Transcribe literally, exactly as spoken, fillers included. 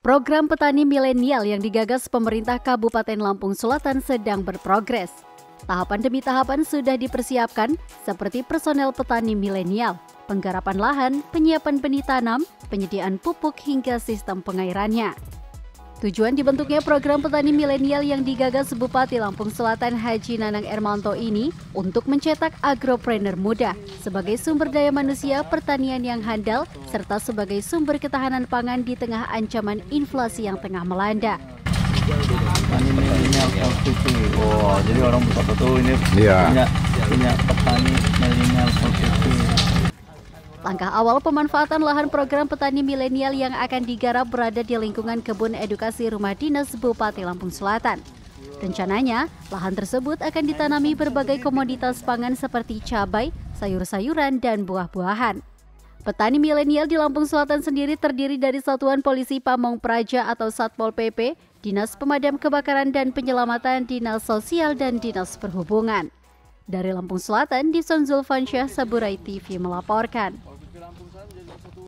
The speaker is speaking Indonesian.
Program petani milenial yang digagas pemerintah Kabupaten Lampung Selatan sedang berprogres. Tahapan demi tahapan sudah dipersiapkan seperti personel petani milenial, penggarapan lahan, penyiapan benih tanam, penyediaan pupuk hingga sistem pengairannya. Tujuan dibentuknya program petani milenial yang digagas Bupati Lampung Selatan Haji Nanang Ermanto ini untuk mencetak agropreneur muda sebagai sumber daya manusia pertanian yang handal serta sebagai sumber ketahanan pangan di tengah ancaman inflasi yang tengah melanda. Petani milenial L P P. Oh, jadi orang betul-betul ini ya. punya punya petani milenial L P P. Langkah awal pemanfaatan lahan program petani milenial yang akan digarap berada di lingkungan kebun edukasi Rumah Dinas Bupati Lampung Selatan. Rencananya, lahan tersebut akan ditanami berbagai komoditas pangan seperti cabai, sayur-sayuran, dan buah-buahan. Petani milenial di Lampung Selatan sendiri terdiri dari Satuan Polisi Pamong Praja atau Satpol P P, Dinas Pemadam Kebakaran dan Penyelamatan, Dinas Sosial, dan Dinas Perhubungan. Dari Lampung Selatan, Dison Zulfansyah, Saburai T V melaporkan.